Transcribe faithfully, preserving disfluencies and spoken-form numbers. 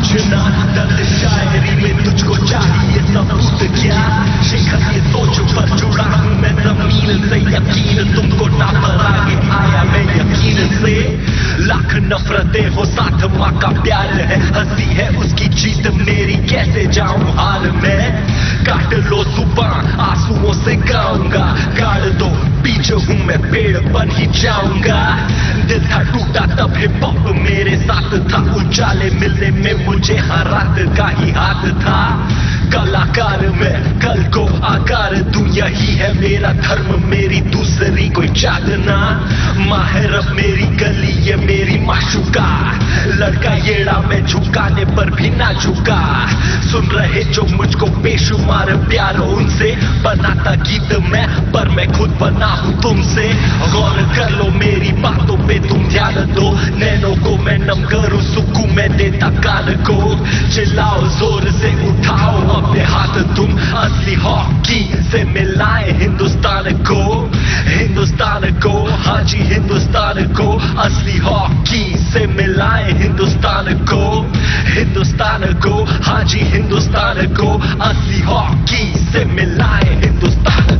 पूछना दर्द शायरी में तुझको चाहिए सबूत क्या? शिखर ये सोच पर जुड़ा हूँ मैं जमीन से, यकीन तुमको ना पर आगे आया मैं यकीन से। लाख नफरतें हो साथ माँ का प्यार है, हंसी है उसकी जीत मेरी कैसे जाऊं हाल में। काट लो सुबह आंसुओं से गाऊंगा, गाड़ दो पीछे हूँ मैं पेड़ बन ही जाऊंगा। दिल था टूटा तब हिप हॉप मेरे साथ था, उजाले मिलने में मुझे हर रात का ही हाथ था। कलाकार में कल को आकार दूं यही है मेरा धर्म, मेरी दूसरी कोई चादना। माहिर अब मेरी गली ये मेरी माशुका, लड़का येड़ा में झुकाने पर भी ना झुका। सुन रहे जो मुझको बेशुमार प्यार उनसे, बनाता गीत मैं पर मैं खुद बना हूँ तुमसे। गौर कर लो मेरी बातों पे तुम ध्यान दो, नैनों को मैं नम करूँ सुकून मैं देता कान को। चिल्लाओ जोर से उठाओ अपने हाथ तुम, असली हॉकी से मिलाए हिंदुस्तान को। हिंदुस्तान को हाँ जी हिंदुस्तान को, असली हॉकी से मिलाए हिंदुस्तान को। हिंदुस्तान को हाँ जी हिंदुस्तान को, असली हॉकी से मिलाए हिंदुस्तान